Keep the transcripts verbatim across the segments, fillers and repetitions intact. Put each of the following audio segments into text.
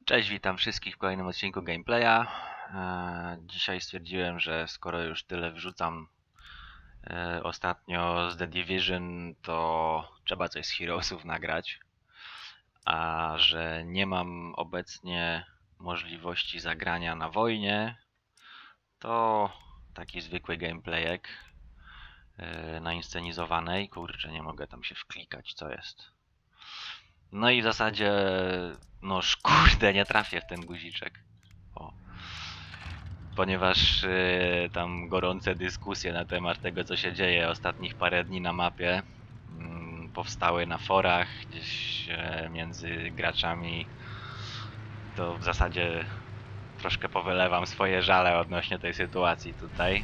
Cześć, witam wszystkich w kolejnym odcinku Gameplaya. E, Dzisiaj stwierdziłem, że skoro już tyle wrzucam e, ostatnio z The Division, to trzeba coś z Heroesów nagrać. A że nie mam obecnie możliwości zagrania na wojnie, to taki zwykły gameplayek e, na inscenizowanej. Kurczę, nie mogę tam się wklikać, co jest. No i w zasadzie, no kurde, nie trafię w ten guziczek. O. Ponieważ y, tam gorące dyskusje na temat tego, co się dzieje ostatnich parę dni na mapie, mm, powstały na forach, gdzieś e, między graczami, to w zasadzie troszkę powylewam swoje żale odnośnie tej sytuacji tutaj.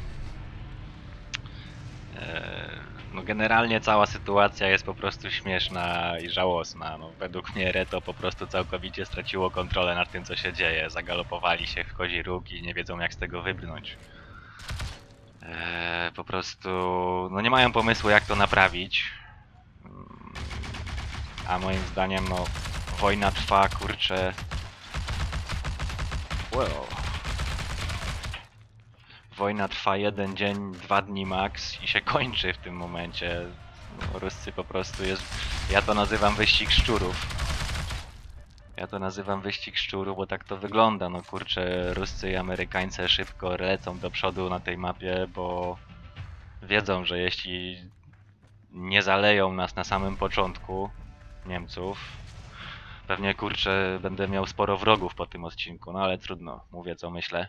E, no generalnie cała sytuacja jest po prostu śmieszna i żałosna. No, według mnie Reto po prostu całkowicie straciło kontrolę nad tym, co się dzieje. Zagalopowali się w kozi róg i nie wiedzą, jak z tego wybrnąć. Eee, po prostu no nie mają pomysłu, jak to naprawić. A moim zdaniem no wojna trwa, kurczę. Wow. Wojna trwa jeden dzień, dwa dni max i się kończy w tym momencie. No, Ruscy po prostu jest. Ja to nazywam wyścig szczurów. Ja to nazywam wyścig szczurów, bo tak to wygląda. No kurczę, Ruscy i Amerykańcy szybko lecą do przodu na tej mapie, bo wiedzą, że jeśli nie zaleją nas na samym początku, Niemców, pewnie kurczę będę miał sporo wrogów po tym odcinku, no ale trudno, mówię co myślę.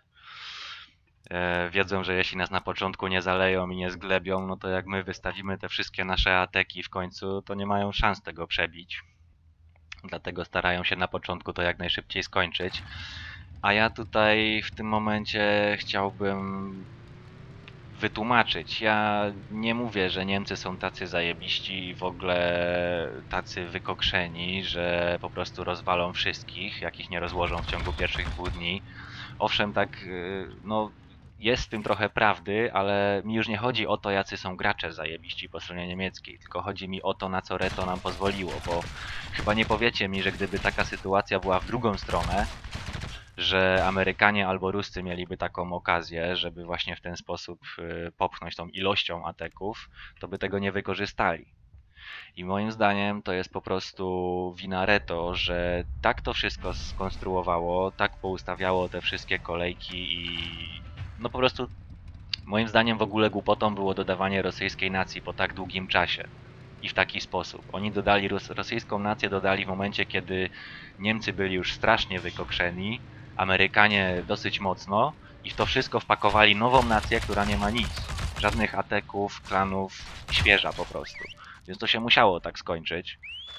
E, wiedzą, że jeśli nas na początku nie zaleją i nie zglebią, no to jak my wystawimy te wszystkie nasze ataki w końcu, to nie mają szans tego przebić. Dlatego starają się na początku to jak najszybciej skończyć. A ja tutaj w tym momencie chciałbym wytłumaczyć. Ja nie mówię, że Niemcy są tacy zajebiści i w ogóle tacy wykokszeni, że po prostu rozwalą wszystkich, jak ich nie rozłożą w ciągu pierwszych dwóch dni. Owszem, tak, y, no jest w tym trochę prawdy, ale mi już nie chodzi o to, jacy są gracze zajebiści po stronie niemieckiej, tylko chodzi mi o to, na co Reto nam pozwoliło, bo chyba nie powiecie mi, że gdyby taka sytuacja była w drugą stronę, że Amerykanie albo Ruscy mieliby taką okazję, żeby właśnie w ten sposób y, popchnąć tą ilością ateków, to by tego nie wykorzystali. I moim zdaniem to jest po prostu wina Reto, że tak to wszystko skonstruowało, tak poustawiało te wszystkie kolejki i no po prostu moim zdaniem w ogóle głupotą było dodawanie rosyjskiej nacji po tak długim czasie i w taki sposób. Oni dodali rosyjską nację, dodali w momencie, kiedy Niemcy byli już strasznie wykokrzeni, Amerykanie dosyć mocno i w to wszystko wpakowali nową nację, która nie ma nic. Żadnych ateków, klanów, świeża po prostu. Więc to się musiało tak skończyć.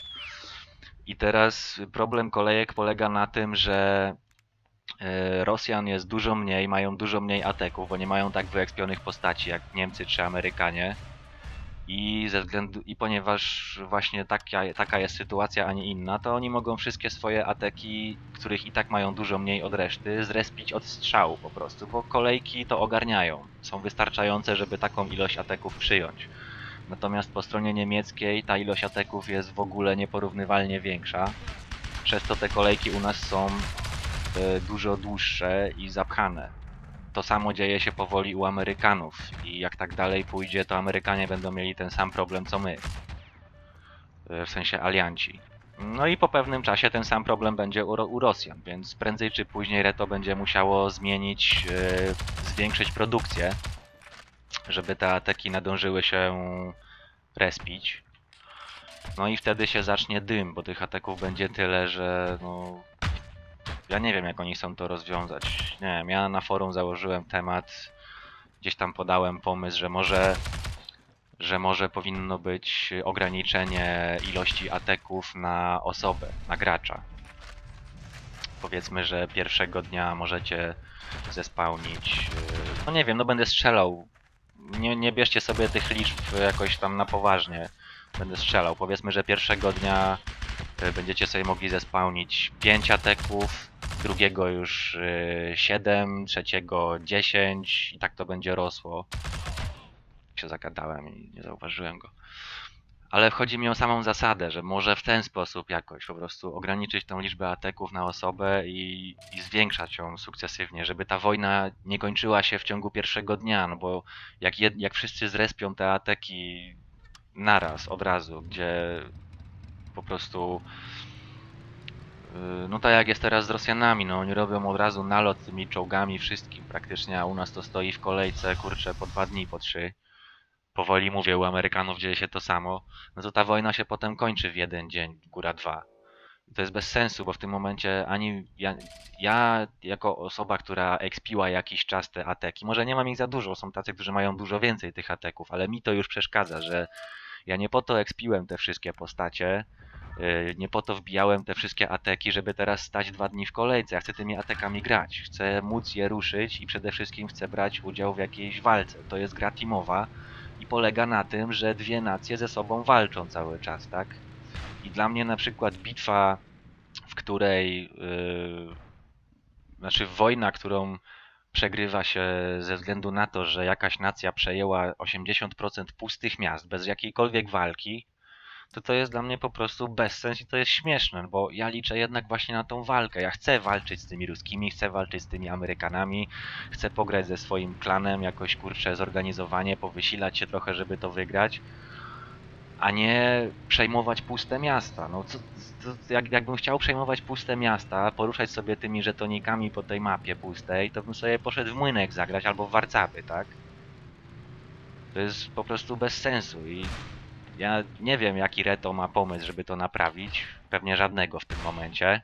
I teraz problem kolejek polega na tym, że Rosjan jest dużo mniej, mają dużo mniej ateków, bo nie mają tak wyekspionych postaci jak Niemcy czy Amerykanie. I ze względu, i ponieważ właśnie taka, taka jest sytuacja, a nie inna, to oni mogą wszystkie swoje ateki, których i tak mają dużo mniej od reszty, zrespić od strzału po prostu, bo kolejki to ogarniają. Są wystarczające, żeby taką ilość ateków przyjąć. Natomiast po stronie niemieckiej ta ilość ateków jest w ogóle nieporównywalnie większa. Przez to te kolejki u nas są y, dużo dłuższe i zapchane. To samo dzieje się powoli u Amerykanów i jak tak dalej pójdzie, to Amerykanie będą mieli ten sam problem co my. W sensie alianci. No i po pewnym czasie ten sam problem będzie u, u Rosjan, więc prędzej czy później Reto będzie musiało zmienić, yy, zwiększyć produkcję, żeby te ataki nadążyły się respić. No i wtedy się zacznie dym, bo tych ataków będzie tyle, że no... Ja nie wiem, jak oni chcą to rozwiązać. Nie wiem, ja na forum założyłem temat, gdzieś tam podałem pomysł, że może, że może powinno być ograniczenie ilości ateków na osobę, na gracza. Powiedzmy, że pierwszego dnia możecie zespałnić, no nie wiem, no będę strzelał. Nie, nie bierzcie sobie tych liczb jakoś tam na poważnie. Będę strzelał. Powiedzmy, że pierwszego dnia będziecie sobie mogli zespałnić pięć ateków, drugiego już siedem, trzeciego dziesięć i tak to będzie rosło. Się zagadałem i nie zauważyłem go. Ale chodzi mi o samą zasadę, że może w ten sposób jakoś po prostu ograniczyć tą liczbę ateków na osobę i, i zwiększać ją sukcesywnie, żeby ta wojna nie kończyła się w ciągu pierwszego dnia, no bo jak, jed, jak wszyscy zrespią te ateki naraz, od razu, gdzie po prostu yy, no tak jak jest teraz z Rosjanami, no oni robią od razu nalot tymi czołgami wszystkim praktycznie, a u nas to stoi w kolejce, kurczę, po dwa dni, po trzy. Powoli mówię, u Amerykanów dzieje się to samo, no to ta wojna się potem kończy w jeden dzień, góra dwa. I to jest bez sensu, bo w tym momencie ani ja, ja jako osoba, która ekspiła jakiś czas te ateki, może nie mam ich za dużo, są tacy, którzy mają dużo więcej tych ateków, ale mi to już przeszkadza, że ja nie po to ekspiłem te wszystkie postacie, yy, nie po to wbijałem te wszystkie ateki, żeby teraz stać dwa dni w kolejce. Ja chcę tymi atekami grać, chcę móc je ruszyć i przede wszystkim chcę brać udział w jakiejś walce. To jest gra teamowa i polega na tym, że dwie nacje ze sobą walczą cały czas, tak? I dla mnie na przykład bitwa, w której, yy, znaczy wojna, którą przegrywa się ze względu na to, że jakaś nacja przejęła osiemdziesiąt procent pustych miast bez jakiejkolwiek walki, to to jest dla mnie po prostu bezsens i to jest śmieszne, bo ja liczę jednak właśnie na tą walkę. Ja chcę walczyć z tymi ruskimi, chcę walczyć z tymi Amerykanami, chcę pograć ze swoim klanem, jakoś kurczę zorganizowanie, powysilać się trochę, żeby to wygrać, a nie przejmować puste miasta. No co, to, jak, jakbym chciał przejmować puste miasta, poruszać sobie tymi żetonikami po tej mapie pustej, to bym sobie poszedł w Młynek zagrać albo w Warcaby, tak? To jest po prostu bez sensu i ja nie wiem, jaki Reto ma pomysł, żeby to naprawić. Pewnie żadnego w tym momencie.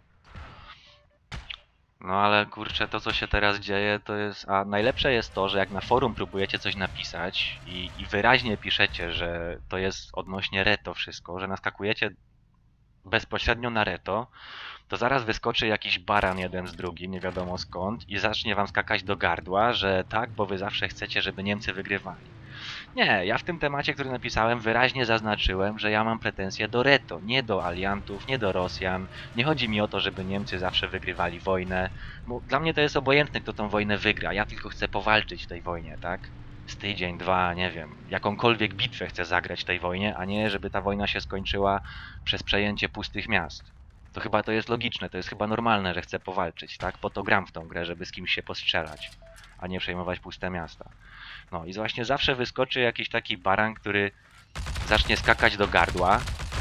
No ale kurczę, to co się teraz dzieje, to jest... A najlepsze jest to, że jak na forum próbujecie coś napisać i, i wyraźnie piszecie, że to jest odnośnie Reto wszystko, że naskakujecie bezpośrednio na Reto, to zaraz wyskoczy jakiś baran jeden z drugim, nie wiadomo skąd, i zacznie wam skakać do gardła, że tak, bo wy zawsze chcecie, żeby Niemcy wygrywali. Nie, ja w tym temacie, który napisałem, wyraźnie zaznaczyłem, że ja mam pretensje do Reto, nie do aliantów, nie do Rosjan. Nie chodzi mi o to, żeby Niemcy zawsze wygrywali wojnę. Bo dla mnie to jest obojętne, kto tą wojnę wygra. Ja tylko chcę powalczyć w tej wojnie, tak? Z tydzień, dwa, nie wiem. Jakąkolwiek bitwę chcę zagrać w tej wojnie, a nie żeby ta wojna się skończyła przez przejęcie pustych miast. To chyba to jest logiczne, to jest chyba normalne, że chcę powalczyć, tak? Po to gram w tą grę, żeby z kimś się postrzelać, a nie przejmować puste miasta. No i właśnie zawsze wyskoczy jakiś taki baran, który zacznie skakać do gardła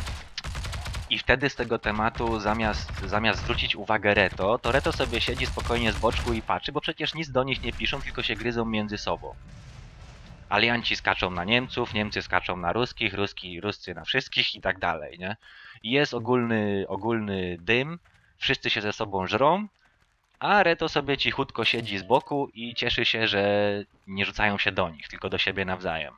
i wtedy z tego tematu zamiast, zamiast zwrócić uwagę Reto, to Reto sobie siedzi spokojnie z boczku i patrzy, bo przecież nic do nich nie piszą, tylko się gryzą między sobą. Alianci skaczą na Niemców, Niemcy skaczą na ruskich, Ruski, Ruscy na wszystkich i tak dalej, nie? I jest ogólny, ogólny dym, wszyscy się ze sobą żrą, a Reto sobie cichutko siedzi z boku i cieszy się, że nie rzucają się do nich, tylko do siebie nawzajem.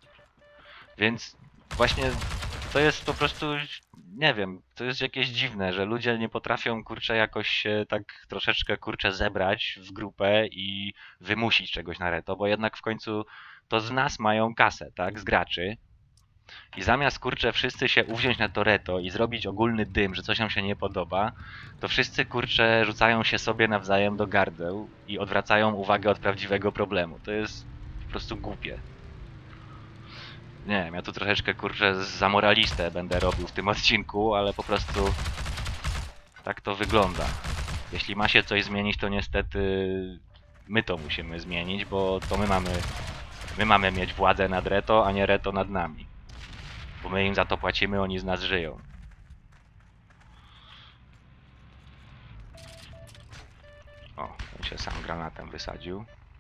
Więc właśnie to jest po prostu, nie wiem, to jest jakieś dziwne, że ludzie nie potrafią, kurczę, jakoś się tak troszeczkę, kurczę, zebrać w grupę i wymusić czegoś na Reto, bo jednak w końcu to z nas mają kasę, tak, z graczy. I zamiast, kurczę, wszyscy się uwziąć na to Reto i zrobić ogólny dym, że coś nam się nie podoba, to wszyscy, kurczę, rzucają się sobie nawzajem do gardeł i odwracają uwagę od prawdziwego problemu. To jest po prostu głupie. Nie wiem, ja tu troszeczkę, kurczę, za moralistę będę robił w tym odcinku, ale po prostu tak to wygląda. Jeśli ma się coś zmienić, to niestety my to musimy zmienić, bo to my mamy, my mamy mieć władzę nad Reto, a nie Reto nad nami. Bo my im za to płacimy, oni z nas żyją. O, on się sam granatem wysadził.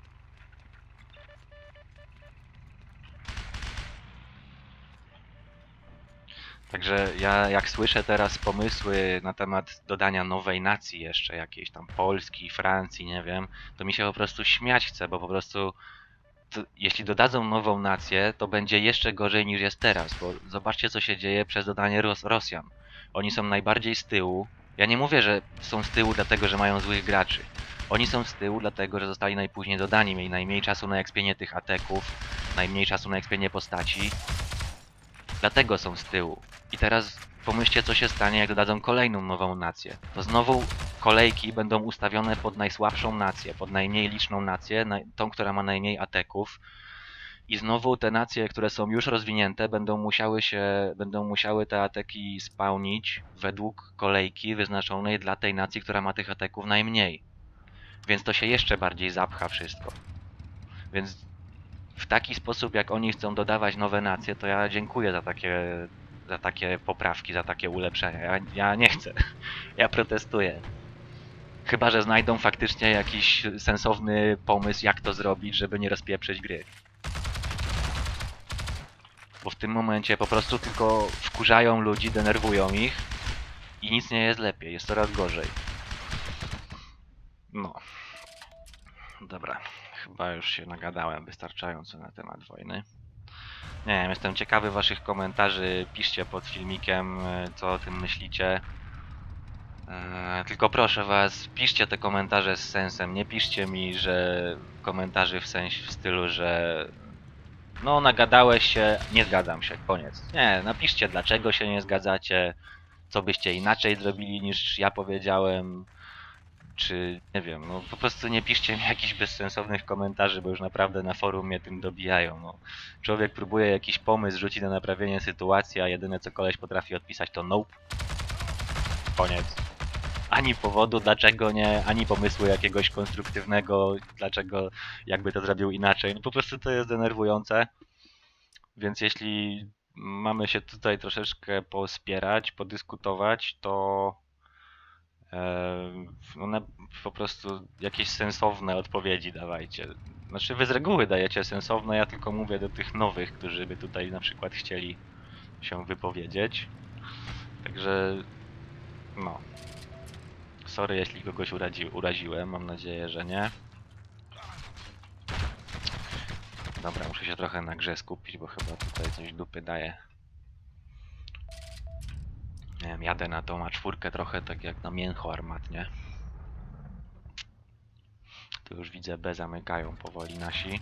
Także ja jak słyszę teraz pomysły na temat dodania nowej nacji jeszcze, jakiejś tam Polski, Francji, nie wiem, to mi się po prostu śmiać chce, bo po prostu to, jeśli dodadzą nową nację, to będzie jeszcze gorzej niż jest teraz, bo zobaczcie co się dzieje przez dodanie Ros Rosjan. Oni są najbardziej z tyłu. Ja nie mówię, że są z tyłu dlatego, że mają złych graczy. Oni są z tyłu dlatego, że zostali najpóźniej dodani, mieli najmniej czasu na ekspienie tych ateków, najmniej czasu na ekspienie postaci. Dlatego są z tyłu. I teraz pomyślcie, co się stanie, jak dodadzą kolejną nową nację. To znowu kolejki będą ustawione pod najsłabszą nację, pod najmniej liczną nację, tą, która ma najmniej ateków. I znowu te nacje, które są już rozwinięte, będą musiały się, będą musiały te ataki spełnić według kolejki wyznaczonej dla tej nacji, która ma tych ataków najmniej. Więc to się jeszcze bardziej zapcha wszystko. Więc w taki sposób, jak oni chcą dodawać nowe nacje, to ja dziękuję za takie, za takie poprawki, za takie ulepszenia. Ja, ja nie chcę. Ja protestuję. Chyba że znajdą faktycznie jakiś sensowny pomysł, jak to zrobić, żeby nie rozpieprzyć gry. Bo w tym momencie po prostu tylko wkurzają ludzi, denerwują ich i nic nie jest lepiej, jest coraz gorzej. No. Dobra, chyba już się nagadałem wystarczająco na temat wojny. Nie wiem, jestem ciekawy waszych komentarzy, piszcie pod filmikiem, co o tym myślicie. Eee, tylko proszę was, piszcie te komentarze z sensem, nie piszcie mi, że komentarzy w sensie w stylu, że no nagadałeś się, nie zgadzam się, koniec. Nie, napiszcie dlaczego się nie zgadzacie, co byście inaczej zrobili niż ja powiedziałem, czy nie wiem, no po prostu nie piszcie mi jakichś bezsensownych komentarzy, bo już naprawdę na forum mnie tym dobijają. No. Człowiek próbuje jakiś pomysł rzucić na naprawienie sytuacji, a jedyne co koleś potrafi odpisać to nope. Koniec. Ani powodu, dlaczego nie, ani pomysłu jakiegoś konstruktywnego, dlaczego jakby to zrobił inaczej. No po prostu to jest denerwujące. Więc jeśli mamy się tutaj troszeczkę pospierać, podyskutować, to no, na, po prostu jakieś sensowne odpowiedzi dawajcie. Znaczy wy z reguły dajecie sensowne, ja tylko mówię do tych nowych, którzy by tutaj na przykład chcieli się wypowiedzieć. Także no. Sorry, jeśli kogoś uradzi, uraziłem, mam nadzieję, że nie. Dobra, muszę się trochę na grze skupić, bo chyba tutaj coś dupy daje. Nie wiem, jadę na tą A cztery trochę tak jak na mięcho armatnie. Tu już widzę B zamykają powoli nasi.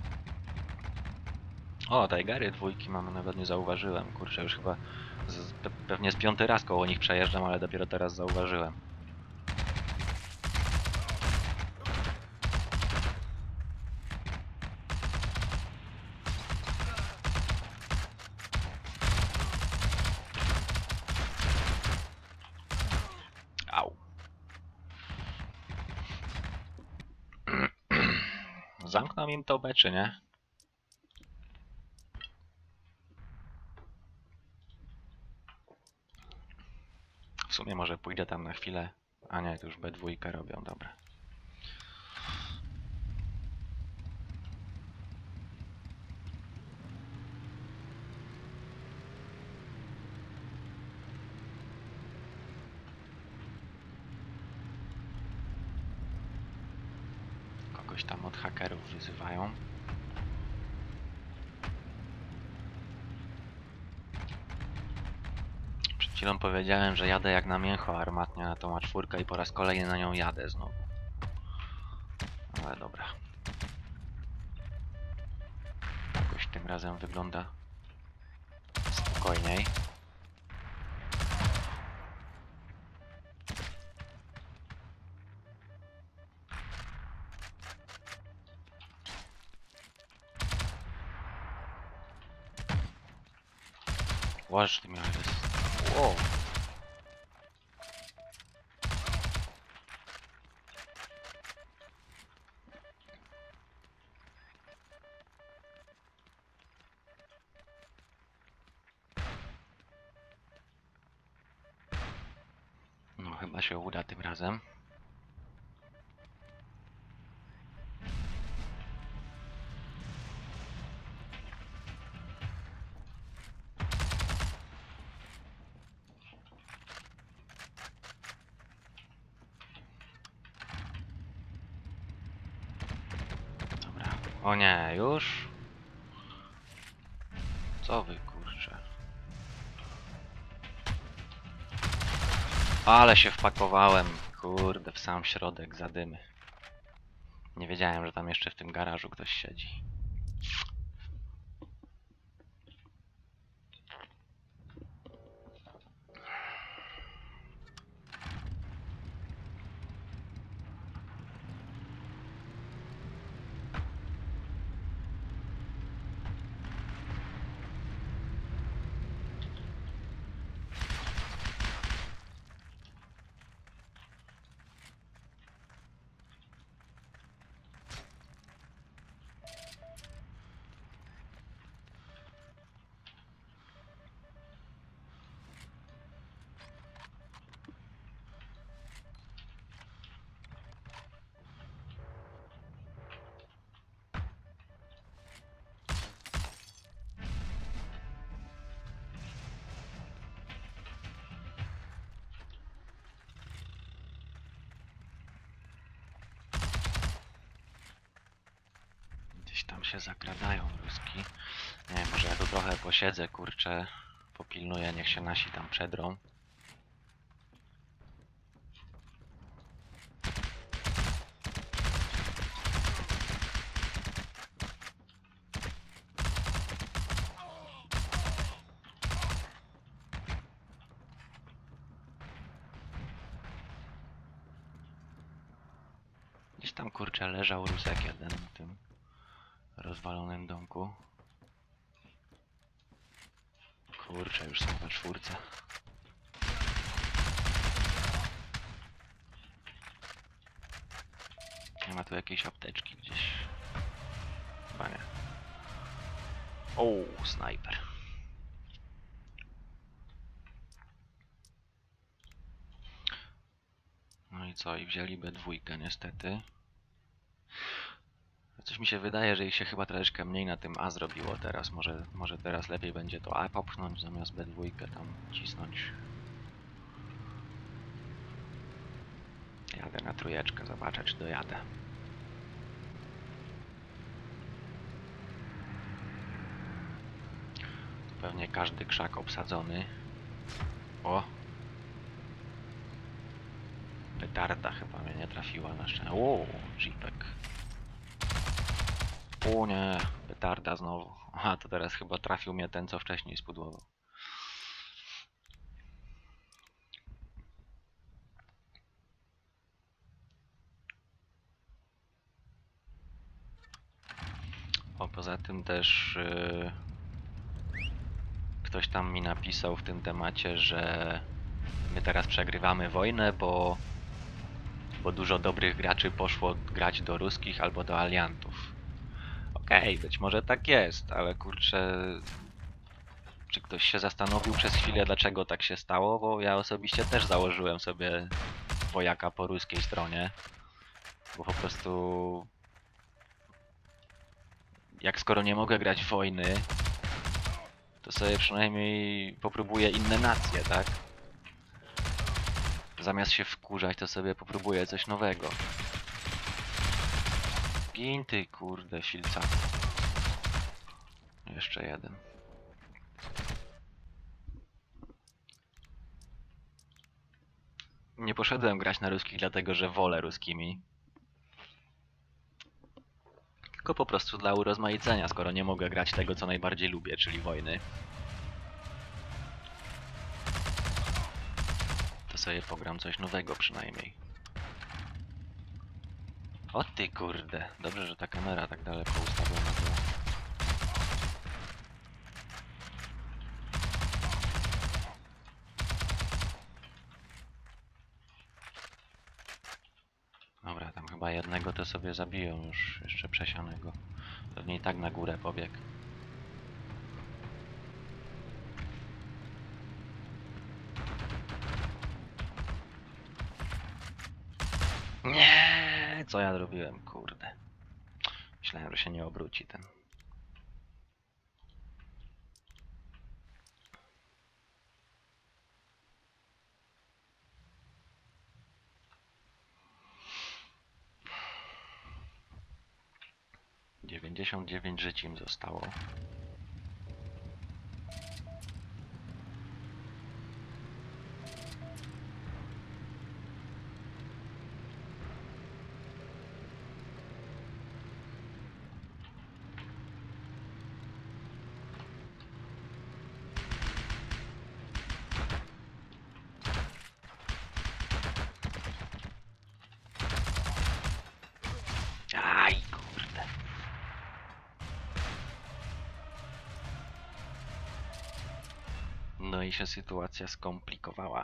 O, Tigery dwójki mamy, nawet nie zauważyłem. Kurczę, już chyba z, pe pewnie z piąty raz koło nich przejeżdżam, ale dopiero teraz zauważyłem. Au. Zamknął im to B, czy nie? W sumie może pójdę tam na chwilę. A nie, to już B dwa robią, dobra. Kogoś tam od hakerów wyzywają. Przed chwilą powiedziałem, że jadę jak na mięcho armatnie na tą A cztery i po raz kolejny na nią jadę znowu. Ale dobra. Jakoś tym razem wygląda spokojniej. Łaż ty miałeś. Wow. No chyba się uda tym razem. O nie, już? Co wy, kurczę? Ale się wpakowałem, kurde, w sam środek zadymy. Nie wiedziałem, że tam jeszcze w tym garażu ktoś siedzi. się zakradają Ruski. Nie wiem, może ja tu trochę posiedzę, kurczę. Popilnuję, niech się nasi tam przedrą. Gdzieś tam, kurczę, leżał Rusek jeden w tym rozwalonym domku. Kurczę, już są we czwórce. Nie ma tu jakiejś apteczki gdzieś? Chyba nie. O, snajper. No i co? I wzięli B dwa niestety. Coś mi się wydaje, że ich się chyba troszeczkę mniej na tym A zrobiło teraz. Może, może teraz lepiej będzie to A popchnąć zamiast B dwa tam cisnąć. Jadę na trójeczkę, zobaczę czy dojadę. Pewnie każdy krzak obsadzony. O! Petarda chyba mnie nie trafiła na szczęście. O, jeepek. O nie, petarda znowu. Aha, to teraz chyba trafił mnie ten, co wcześniej spudłował. O, poza tym też yy, ktoś tam mi napisał w tym temacie, że my teraz przegrywamy wojnę, bo, bo dużo dobrych graczy poszło grać do ruskich albo do aliantów. Okej, okay, być może tak jest, ale kurczę, czy ktoś się zastanowił przez chwilę, dlaczego tak się stało? Bo ja osobiście też założyłem sobie wojaka po ruskiej stronie, bo po prostu jak skoro nie mogę grać w wojny, to sobie przynajmniej popróbuję inne nacje, tak? Zamiast się wkurzać, to sobie popróbuję coś nowego. Gin ty, kurde, silca. Jeszcze jeden. Nie poszedłem grać na ruskich dlatego, że wolę ruskimi. Tylko po prostu dla urozmaicenia, skoro nie mogę grać tego, co najbardziej lubię, czyli wojny. To sobie pogram coś nowego przynajmniej. O ty kurde, dobrze, że ta kamera tak daleko ustawiona była. Dobra, tam chyba jednego to sobie zabiją już, jeszcze przesianego. Pewnie i tak na górę pobiegł. Nie, co ja zrobiłem, kurde. Myślałem, że się nie obróci ten. dziewięćdziesiąt dziewięć żyć im zostało. Aj, kurde. No i się sytuacja skomplikowała.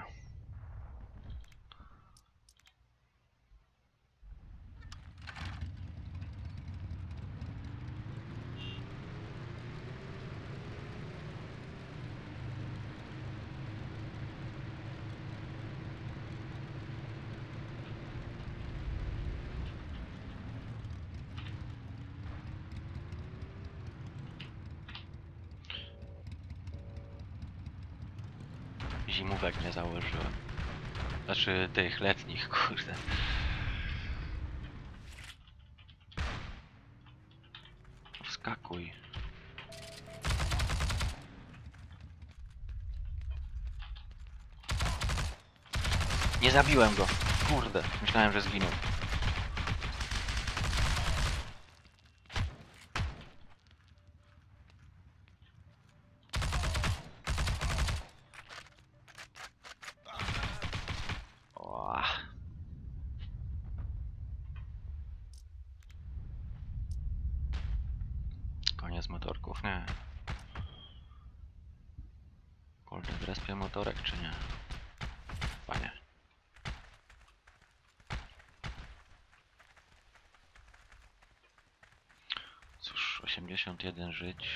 Zimówek nie założyłem. Znaczy tych letnich, kurde. skakuj. Nie zabiłem go. Kurde, myślałem, że zginął. O. Koniec motorków, nie. Kurde, zrespię motorek czy nie? Chyba nie. Cóż, osiemdziesiąt jeden żyć.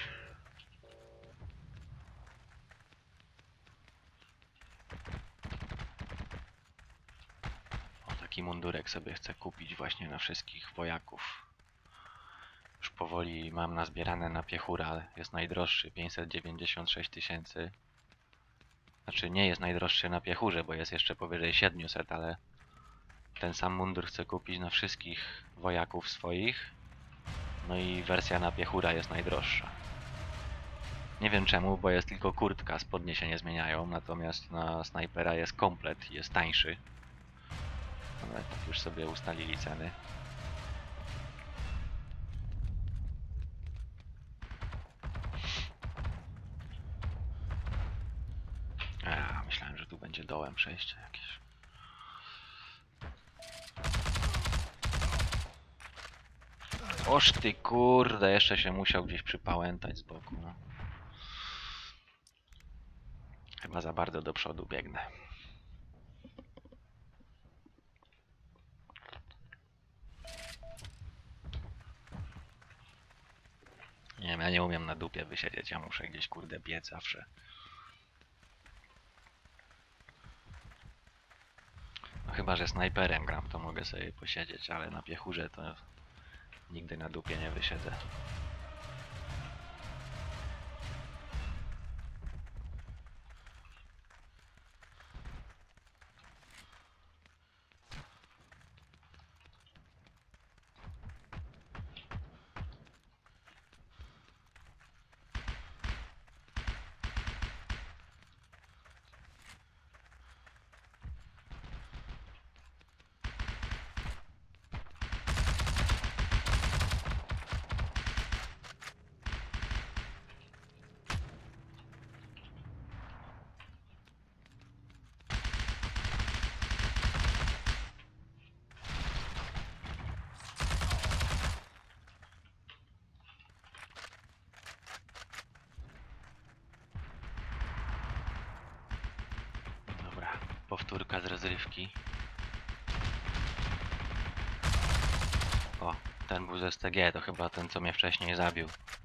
O, taki mundurek sobie chcę kupić właśnie na wszystkich wojaków. Już powoli mam nazbierane na piechura. Jest najdroższy, pięćset dziewięćdziesiąt sześć tysięcy. Znaczy nie jest najdroższy na piechurze, bo jest jeszcze powyżej siedmiuset, ale ten sam mundur chcę kupić na wszystkich wojaków swoich. No i wersja na piechura jest najdroższa. Nie wiem czemu, bo jest tylko kurtka, spodnie się nie zmieniają, natomiast na snajpera jest komplet i jest tańszy. Ale tak już sobie ustalili ceny. A, myślałem, że tu będzie dołem przejście jakieś. Oż ty kurde, jeszcze się musiał gdzieś przypałętać z boku. No. Chyba za bardzo do przodu biegnę. Nie wiem, ja nie umiem na dupie wysiedzieć, ja muszę gdzieś kurde biec zawsze. No chyba, że snajperem gram, to mogę sobie posiedzieć, ale na piechurze to nigdy na dupie nie wysiedzę. Powtórka z rozrywki. O, ten był z S T G, to chyba ten, co mnie wcześniej zabił.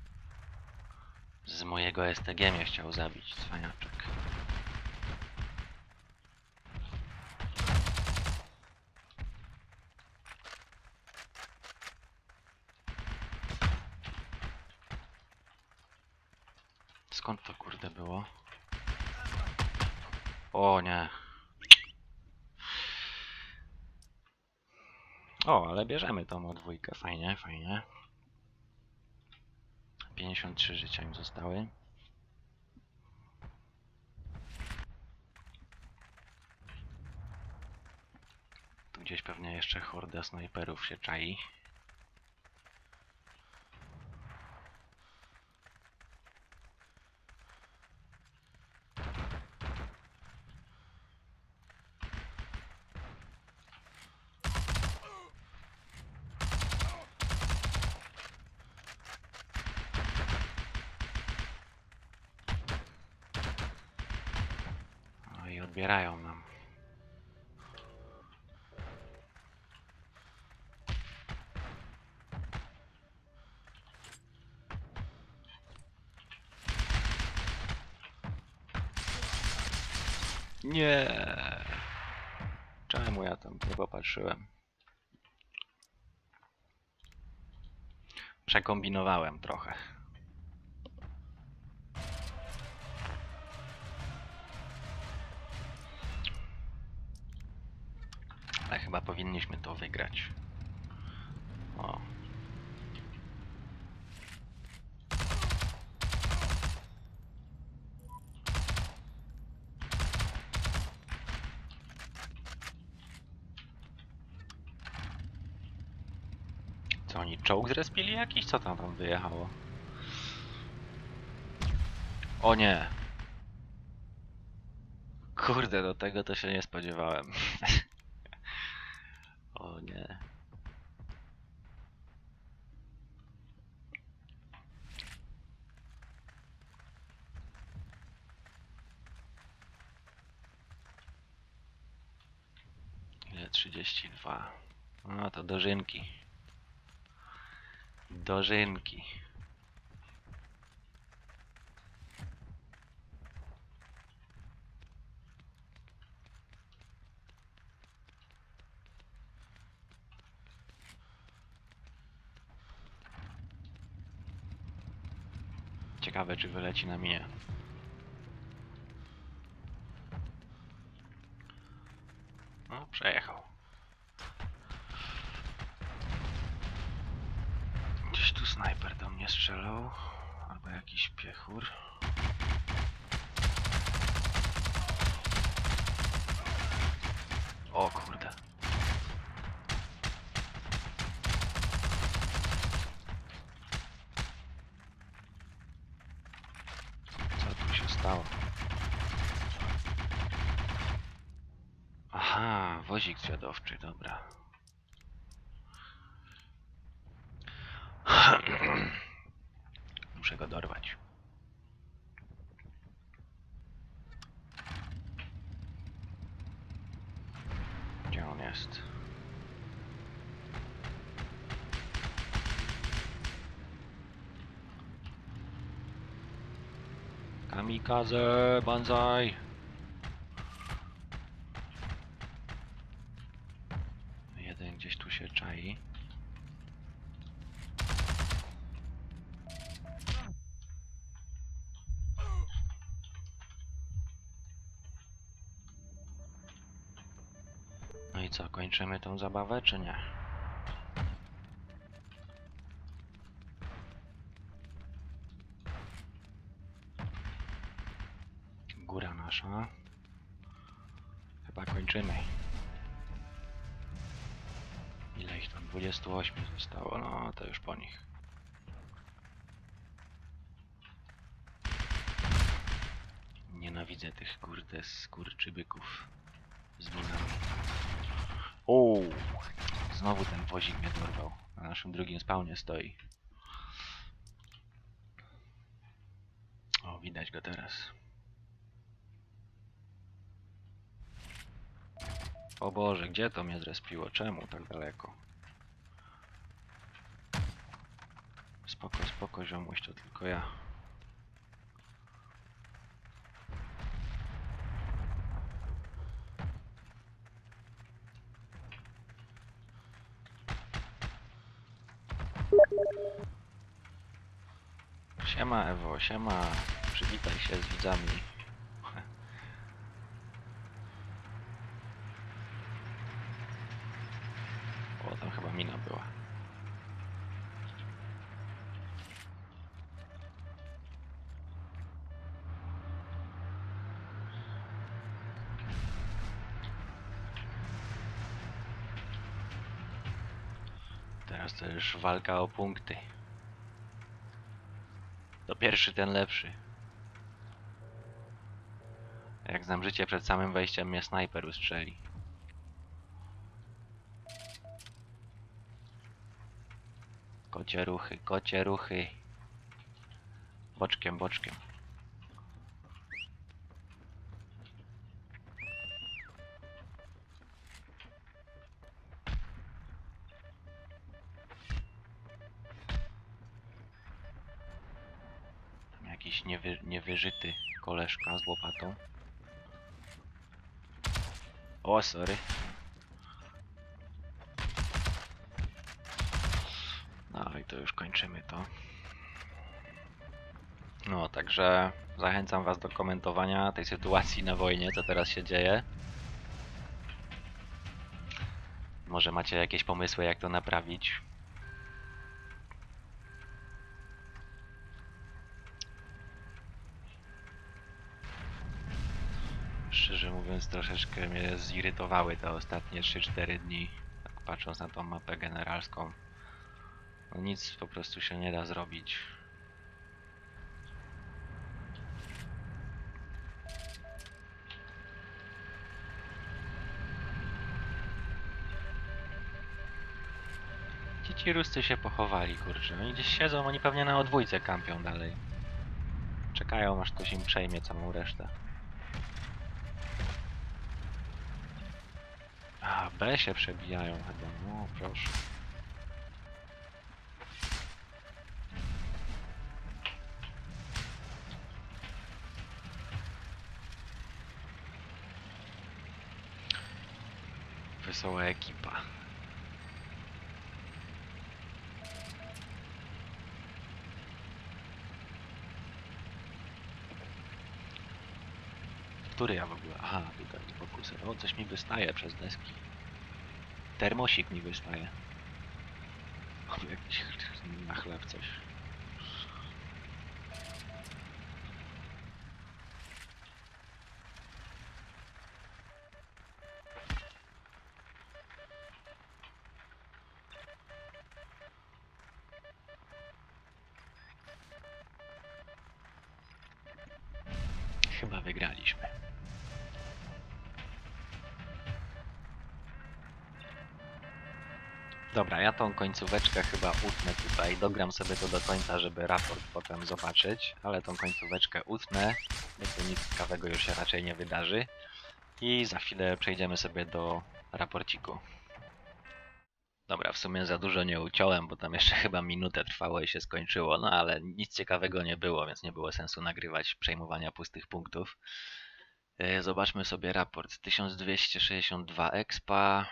Z mojego S T G mnie chciał zabić, cwaniaczek. Skąd to kurde było? O nie. O, ale bierzemy tą dwójkę, fajnie, fajnie. pięćdziesiąt trzy życia im zostały. Tu gdzieś pewnie jeszcze horda snajperów się czai. No i odbierają nam. Nie. Czemu ja tam nie popatrzyłem? Przekombinowałem trochę. Ale chyba powinniśmy to wygrać. O. To oni czołg zrespili jakiś? Co tam tam wyjechało? O nie! Kurde, do tego to się nie spodziewałem. O nie. Ile? trzydzieści dwa. No to dożynki. Dożynki. Ciekawe, czy wyleci na minie. No, przejechał. Gdzieś tu snajper do mnie strzelał. Albo jakiś piechur. O kurde. Co tu się stało? Aha, wozik zwiadowczy, dobra. Muszę go dorwać. Gdzie on jest? Kamikaze, banzai! Jeden gdzieś tu się czai. No i co, kończymy tą zabawę, czy nie? Góra nasza. Chyba kończymy. Ile ich tam? dwudziestu ośmiu zostało, no to już po nich. Nienawidzę tych kurde skurczybyków z minami. O, znowu ten wozik mnie dorwał. Na naszym drugim spawnie stoi. O, widać go teraz. O Boże, gdzie to mnie zrespiło? Czemu tak daleko? Spoko, spoko, ziomuś, to tylko ja. Siema Ewo, siema. Przywitaj się z widzami. O, tam chyba mina była. Teraz to już walka o punkty. To pierwszy ten lepszy. Jak znam życie, przed samym wejściem mnie snajper ustrzeli. Kocie ruchy, kocie ruchy. Boczkiem, boczkiem. Tam jakiś niewy, niewyżyty koleżka z łopatą. O, sorry. No i to już kończymy to. No, także zachęcam was do komentowania tej sytuacji na wojnie, co teraz się dzieje. Może macie jakieś pomysły, jak to naprawić. Szczerze mówiąc, troszeczkę mnie zirytowały te ostatnie trzy cztery dni, tak patrząc na tą mapę generalską. No nic po prostu się nie da zrobić. Ci ci Ruscy się pochowali, kurczę. Oni gdzieś siedzą, oni pewnie na odwójce kampią dalej. Czekają, aż ktoś im przejmie całą resztę. A, B się przebijają chyba. No, proszę. Wesoła ekipa. Który ja w ogóle? Aha, tutaj fokusy. O, coś mi wystaje przez deski. Termosik mi wystaje. O, jakiś na chleb coś. Chyba wygraliśmy. Dobra, ja tą końcóweczkę chyba utnę tutaj. Dogram sobie to do końca, żeby raport potem zobaczyć. Ale tą końcóweczkę utnę. Jakby nic ciekawego już się raczej nie wydarzy. I za chwilę przejdziemy sobie do raporciku. Dobra, w sumie za dużo nie uciąłem, bo tam jeszcze chyba minutę trwało i się skończyło. No ale nic ciekawego nie było, więc nie było sensu nagrywać przejmowania pustych punktów. Yy, Zobaczmy sobie raport. tysiąc dwieście sześćdziesiąt dwa expa.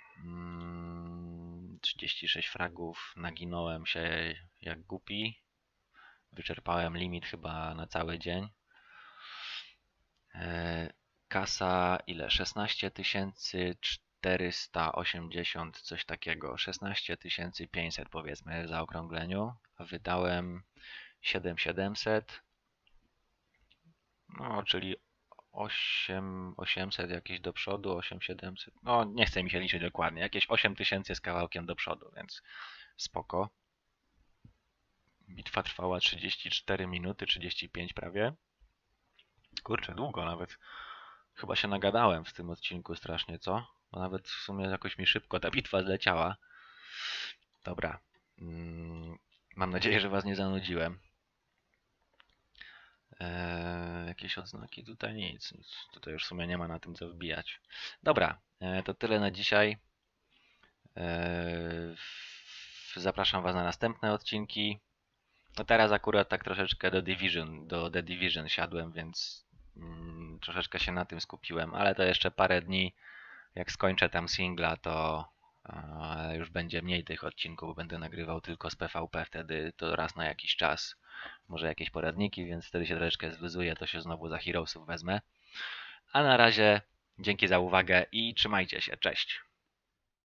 Mm, trzydzieści sześć fragów. Naginąłem się jak głupi. Wyczerpałem limit chyba na cały dzień. Yy, Kasa ile? szesnaście tysięcy czterysta osiemdziesiąt, coś takiego. szesnaście tysięcy pięćset powiedzmy w zaokrągleniu. A wydałem siedem tysięcy siedemset. No, czyli osiem tysięcy osiemset jakieś do przodu, osiem tysięcy siedemset. No, nie chce mi się liczyć dokładnie. Jakieś osiem tysięcy z kawałkiem do przodu, więc spoko. Bitwa trwała trzydzieści cztery minuty, trzydzieści pięć prawie. Kurczę, długo nawet. Chyba się nagadałem w tym odcinku strasznie, co? Bo nawet w sumie jakoś mi szybko ta bitwa zleciała. Dobra. Mm, mam nadzieję, że was nie zanudziłem. Eee, jakieś odznaki? Tutaj nic, nic. Tutaj już w sumie nie ma na tym co wbijać. Dobra, e, to tyle na dzisiaj. Eee, zapraszam was na następne odcinki. No teraz akurat tak troszeczkę do Division, do The Division siadłem, więc mm, troszeczkę się na tym skupiłem, ale to jeszcze parę dni, jak skończę tam singla, to e, już będzie mniej tych odcinków, bo będę nagrywał tylko z P V P wtedy, to raz na jakiś czas, może jakieś poradniki, więc wtedy się troszeczkę zwyzuję, to się znowu za Heroesów wezmę. A na razie dzięki za uwagę i trzymajcie się, cześć!